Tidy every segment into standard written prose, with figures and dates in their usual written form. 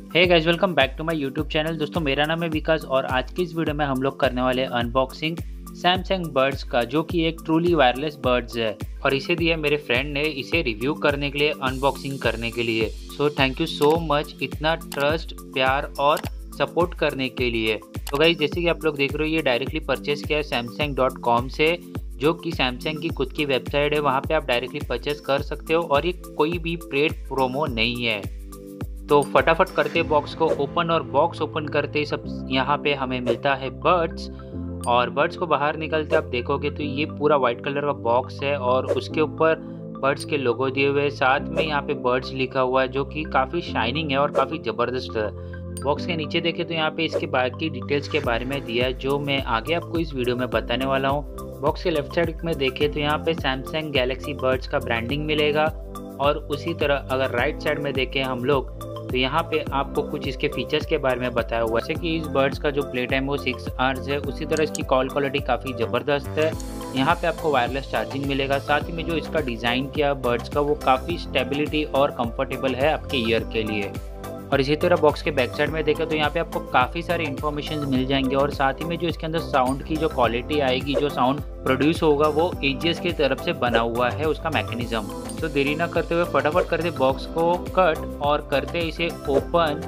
Hey guys, welcome back to my YouTube channel. दोस्तों, मेरा नाम है विकास और आज की इस वीडियो में हम लोग करने वाले अनबॉक्सिंग सैमसंग बर्ड्स का, जो कि एक ट्रूली वायरलेस बर्ड्स है और इसे दिया मेरे फ्रेंड ने इसे रिव्यू करने के लिए, अनबॉक्सिंग करने के लिए। So thank you so much इतना ट्रस्ट, प्यार और सपोर्ट करने के लिए। तो गाइस, जैसे कि आप लोग देख रहे हो, ये डायरेक्टली परचेस किया है samsung.com से, जो कि सैमसंग की खुद की वेबसाइट है। वहाँ पे आप डायरेक्टली परचेस कर सकते हो और ये कोई भी पेड प्रोमो नहीं है। तो फटाफट करते बॉक्स को ओपन, और बॉक्स ओपन करते ही सब यहाँ पे हमें मिलता है बर्ड्स। और बर्ड्स को बाहर निकलते आप देखोगे तो ये पूरा वाइट कलर का बॉक्स है और उसके ऊपर बर्ड्स के लोगो दिए हुए हैं। साथ में यहाँ पे बर्ड्स लिखा हुआ है, जो कि काफ़ी शाइनिंग है और काफ़ी ज़बरदस्त है। बॉक्स के नीचे देखें तो यहाँ पे इसके बाकी डिटेल्स के बारे में दिया है, जो मैं आगे आपको इस वीडियो में बताने वाला हूँ। बॉक्स के लेफ्ट साइड में देखें तो यहाँ पे सैमसंग गैलेक्सी बर्ड्स का ब्रांडिंग मिलेगा, और उसी तरह अगर राइट साइड में देखें हम लोग तो यहाँ पे आपको कुछ इसके फीचर्स के बारे में बताया हुआ है। जैसे कि इस बर्ड्स का जो प्ले टाइम वो 6 आवर्स है, उसी तरह इसकी कॉल क्वालिटी काफ़ी ज़बरदस्त है। यहाँ पे आपको वायरलेस चार्जिंग मिलेगा। साथ ही में जो इसका डिज़ाइन किया बर्ड्स का, वो काफ़ी स्टेबिलिटी और कंफर्टेबल है आपके ईयर के लिए। और इसी तरह बॉक्स के बैक साइड में देखें तो यहाँ पे आपको काफ़ी सारे इन्फॉर्मेशन मिल जाएंगे, और साथ ही में जो इसके अंदर साउंड की जो क्वालिटी आएगी, जो साउंड प्रोड्यूस होगा, वो एजीएस की तरफ से बना हुआ है उसका मैकेनिज्म। तो देरी ना करते हुए फटाफट करते बॉक्स को कट और करते इसे ओपन।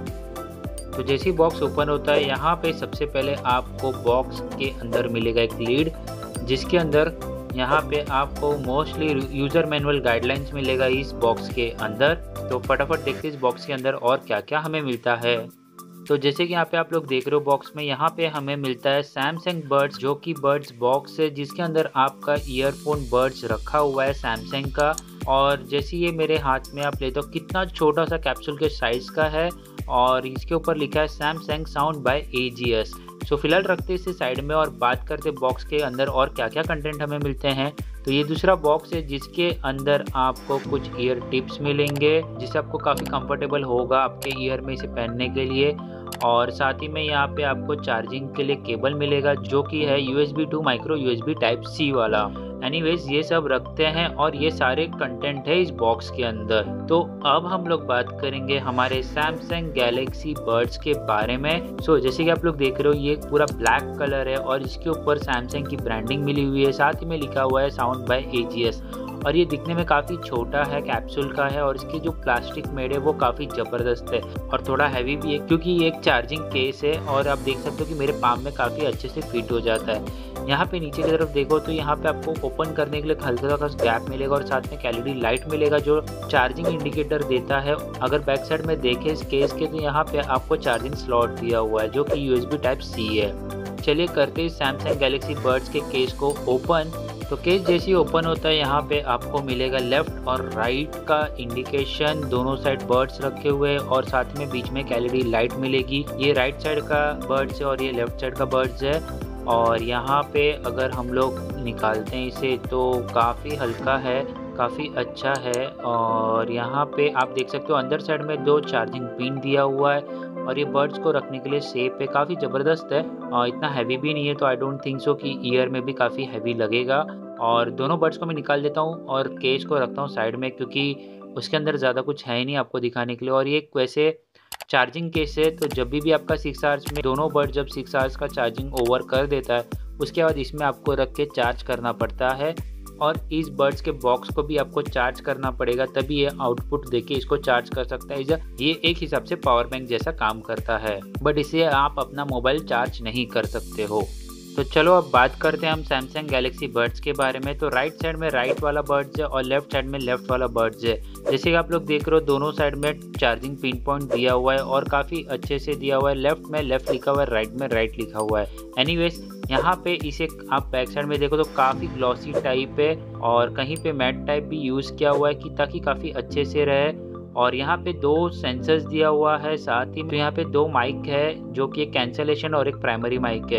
तो जैसे ही बॉक्स ओपन होता है, यहाँ पे सबसे पहले आपको बॉक्स के अंदर मिलेगा एक लीड, जिसके अंदर यहाँ पे आपको मोस्टली यूज़र मैनुअल गाइडलाइंस मिलेगा इस बॉक्स के अंदर। तो फटाफट देखते इस बॉक्स के अंदर और क्या क्या हमें मिलता है। तो जैसे कि यहाँ पे आप लोग देख रहे हो बॉक्स में, यहाँ पे हमें मिलता है सैमसंग बर्ड्स, जो कि बर्ड्स बॉक्स है, जिसके अंदर आपका ईयरफोन बर्ड्स रखा हुआ है सैमसंग का। और जैसे ये मेरे हाथ में आप लेते हो, कितना छोटा सा कैप्सूल के साइज का है, और इसके ऊपर लिखा है Samsung sound by AKG. So फिलहाल रखते इसे साइड में और बात करते बॉक्स के अंदर और क्या क्या कंटेंट हमें मिलते हैं। तो ये दूसरा बॉक्स है, जिसके अंदर आपको कुछ ईयर टिप्स मिलेंगे, जिससे आपको काफ़ी कंफर्टेबल होगा आपके ईयर में इसे पहनने के लिए। और साथ ही में यहाँ पे आपको चार्जिंग के लिए केबल मिलेगा, जो कि है USB to micro USB type C वाला। एनीवेज, ये सब रखते हैं और ये सारे कंटेंट है इस बॉक्स के अंदर। तो अब हम लोग बात करेंगे हमारे सैमसंग गैलेक्सी बर्ड्स के बारे में। सो जैसे कि आप लोग देख रहे हो, ये पूरा ब्लैक कलर है और इसके ऊपर सैमसंग की ब्रांडिंग मिली हुई है। साथ ही में लिखा हुआ है साउंड बाय एजीएस, और ये दिखने में काफ़ी छोटा है, कैप्सूल का है, और इसकी जो प्लास्टिक मेड है वो काफ़ी ज़बरदस्त है और थोड़ा हैवी भी है, क्योंकि ये एक चार्जिंग केस है। और आप देख सकते हो कि मेरे पाम में काफ़ी अच्छे से फिट हो जाता है। यहाँ पे नीचे की तरफ देखो तो यहाँ पे आपको ओपन करने के लिए हल्का सा गैप मिलेगा, और साथ में एलईडी लाइट मिलेगा, जो चार्जिंग इंडिकेटर देता है। अगर बैक साइड में देखें इस केस के, तो यहाँ पे आपको चार्जिंग स्लॉट दिया हुआ है, जो कि USB टाइप C है। चलिए करते हैं सैमसंग गैलेक्सी बर्ड्स के केस को ओपन। तो केस जैसे ही ओपन होता है, यहाँ पे आपको मिलेगा लेफ्ट और राइट का इंडिकेशन, दोनों साइड बर्ड्स रखे हुए हैं, और साथ में बीच में एक एलईडी लाइट मिलेगी। ये राइट साइड का बर्ड्स है और ये लेफ्ट साइड का बर्ड्स है। और यहाँ पे अगर हम लोग निकालते हैं इसे, तो काफ़ी हल्का है, काफ़ी अच्छा है। और यहाँ पे आप देख सकते हो अंदर साइड में 2 चार्जिंग पिन दिया हुआ है, और ये बर्ड्स को रखने के लिए शेप है, काफ़ी ज़बरदस्त है। और इतना हैवी भी नहीं है, तो आई डोंट थिंक सो कि ईयर में भी काफ़ी हैवी लगेगा। और दोनों बर्ड्स को मैं निकाल देता हूँ और केस को रखता हूँ साइड में, क्योंकि उसके अंदर ज़्यादा कुछ है ही नहीं आपको दिखाने के लिए। और ये वैसे चार्जिंग केस है, तो जब भी आपका 6 आवर्स में, दोनों बर्ड जब 6 आवर्स का चार्जिंग ओवर कर देता है, उसके बाद इसमें आपको रख के चार्ज करना पड़ता है। और इस बर्ड्स के बॉक्स को भी आपको चार्ज करना पड़ेगा, तभी ये आउटपुट देके इसको चार्ज कर सकता है। ये एक हिसाब से पावर बैंक जैसा काम करता है, बट इसे आप अपना मोबाइल चार्ज नहीं कर सकते हो। तो चलो अब बात करते हैं हम सैमसंग गैलेक्सी बर्ड्स के बारे में। तो राइट साइड में राइट वाला बर्ड्स है और लेफ्ट साइड में लेफ्ट वाला बर्ड्स है। जैसे कि आप लोग देख रहे हो, दोनों साइड में चार्जिंग पिन पॉइंट दिया हुआ है और काफ़ी अच्छे से दिया हुआ है। लेफ्ट में लेफ्ट लिखा हुआ है, राइट में राइट लिखा हुआ है। एनीवेज, यहाँ पे इसे आप बैक साइड में देखो तो काफ़ी ग्लॉसी टाइप है, और कहीं पे मैट टाइप भी यूज़ किया हुआ है, कि ताकि काफ़ी अच्छे से रहे। और यहाँ पे 2 सेंसर्स दिया हुआ है, साथ ही में यहाँ पे 2 माइक है, जो कि एक कैंसलेशन और एक प्राइमरी माइक है।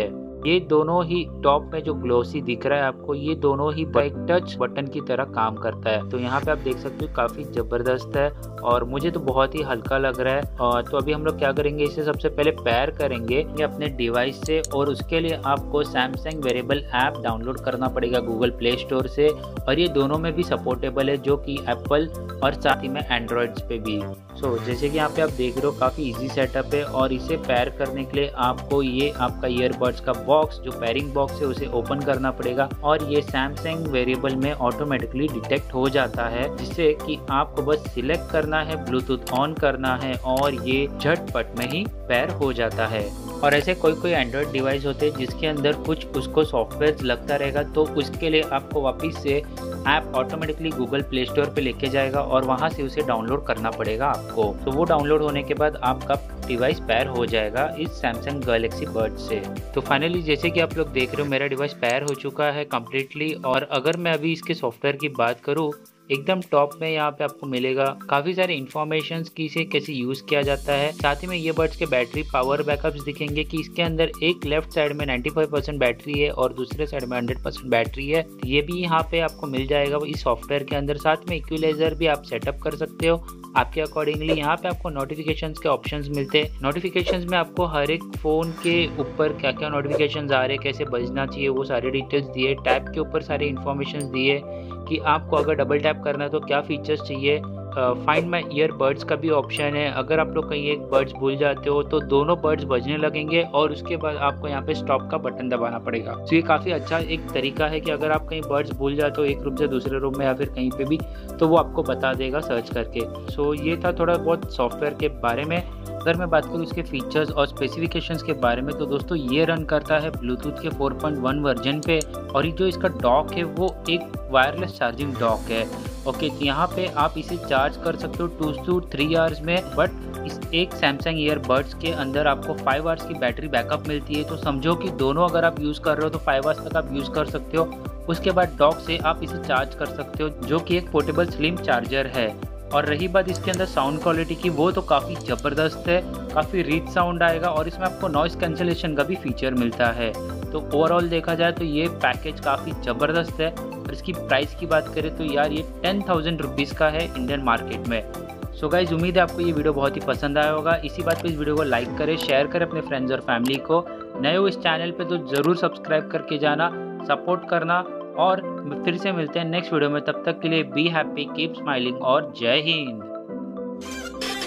ये दोनों ही टॉप में जो ग्लोसी दिख रहा है आपको, ये दोनों ही एक टच बटन की तरह काम करता है। तो यहाँ पे आप देख सकते हो काफी जबरदस्त है और मुझे तो बहुत ही हल्का लग रहा है। और तो अभी हम लोग क्या करेंगे, इसे सबसे पहले पेयर करेंगे अपने डिवाइस से और उसके लिए आपको सैमसंग वेरेबल ऐप डाउनलोड करना पड़ेगा गूगल प्ले स्टोर से। और ये दोनों में भी सपोर्टेबल है, जो कि एप्पल और साथ ही में एंड्रॉइड्स पे भी। जैसे कि यहाँ पे आप देख रहे हो काफ़ी इजी सेटअप है। और इसे पेयर करने के लिए आपको ये आपका ईयरबड्स का बॉक्स, जो पेयरिंग बॉक्स है, उसे ओपन करना पड़ेगा और ये सैमसंग वेरिएबल में ऑटोमेटिकली डिटेक्ट हो जाता है, जिससे कि आपको बस सिलेक्ट करना है, ब्लूटूथ ऑन करना है और ये झटपट में ही पेयर हो जाता है। और ऐसे कोई एंड्रॉयड डिवाइस होते हैं जिसके अंदर कुछ उसको सॉफ्टवेयर लगता रहेगा, तो उसके लिए आपको वापस से app automatically Google Play Store पे लेके जाएगा और वहाँ से उसे डाउनलोड करना पड़ेगा आपको। तो वो डाउनलोड होने के बाद आपका डिवाइस पेयर हो जाएगा इस सैमसंग गैलेक्सी बर्ड से। तो फाइनली जैसे कि आप लोग देख रहे हो मेरा डिवाइस पेयर हो चुका है कम्प्लीटली। और अगर मैं अभी इसके सॉफ्टवेयर की बात करूँ, एकदम टॉप में यहाँ पे आपको मिलेगा काफी सारे इन्फॉर्मेशन की इसे कैसे यूज किया जाता है। साथ ही में ये बर्ड्स के बैटरी पावर बैकअप्स दिखेंगे कि इसके अंदर एक लेफ्ट साइड में 95% बैटरी है और दूसरे साइड में 100% बैटरी है। ये भी यहाँ पे आपको मिल जाएगा इस सॉफ्टवेयर के अंदर। साथ में इक्विलाइजर भी आप सेटअप कर सकते हो आपके अकॉर्डिंगली। यहाँ पे आपको नोटिफिकेशंस के ऑप्शंस मिलते हैं। नोटिफिकेशंस में आपको हर एक फोन के ऊपर क्या क्या नोटिफिकेशंस आ रहे हैं, कैसे बजना चाहिए, वो सारे डिटेल्स दिए। टैब के ऊपर सारे इन्फॉर्मेशन दिए कि आपको अगर डबल टैप करना है तो क्या फीचर्स चाहिए। फाइंड माई ईयरबड्स का भी ऑप्शन है। अगर आप लोग कहीं एक बर्ड्स भूल जाते हो तो दोनों बर्ड्स बजने लगेंगे और उसके बाद आपको यहाँ पे स्टॉप का बटन दबाना पड़ेगा। तो ये काफ़ी अच्छा एक तरीका है कि अगर आप कहीं बर्ड्स भूल जाते हो एक रूम से दूसरे रूम में या फिर कहीं पे भी, तो वो आपको बता देगा सर्च करके। ये था थोड़ा बहुत सॉफ्टवेयर के बारे में। अगर मैं बात करूँ इसके फीचर्स और स्पेसिफिकेशंस के बारे में, तो दोस्तों ये रन करता है ब्लूटूथ के 4.1 वर्जन पे। और ये जो इसका डॉक है वो एक वायरलेस चार्जिंग डॉक है। ओके, तो यहाँ पे आप इसे चार्ज कर सकते हो 2 to 3 आवर्स में। बट इस एक सैमसंग ईयरबड्स के अंदर आपको 5 आवर्स की बैटरी बैकअप मिलती है। तो समझो कि दोनों अगर आप यूज़ कर रहे हो तो 5 आवर्स तक आप यूज़ कर सकते हो। उसके बाद डॉक से आप इसे चार्ज कर सकते हो, जो कि एक पोर्टेबल स्लिम चार्जर है। और रही बात इसके अंदर साउंड क्वालिटी की, वो तो काफ़ी ज़बरदस्त है, काफ़ी रिच साउंड आएगा और इसमें आपको नॉइस कैंसलेशन का भी फीचर मिलता है। तो ओवरऑल देखा जाए तो ये पैकेज काफ़ी ज़बरदस्त है। और इसकी प्राइस की बात करें तो यार ये 10,000 रुपीज़ का है इंडियन मार्केट में। सो गाइज, उम्मीद है आपको ये वीडियो बहुत ही पसंद आया होगा। इसी बात पे इस वीडियो को लाइक करें, शेयर करें अपने फ्रेंड्स और फैमिली को। नए हो इस चैनल पे तो ज़रूर सब्सक्राइब करके जाना, सपोर्ट करना। और फिर से मिलते हैं नेक्स्ट वीडियो में। तब तक के लिए बी हैप्पी, कीप स्माइलिंग और जय हिंद।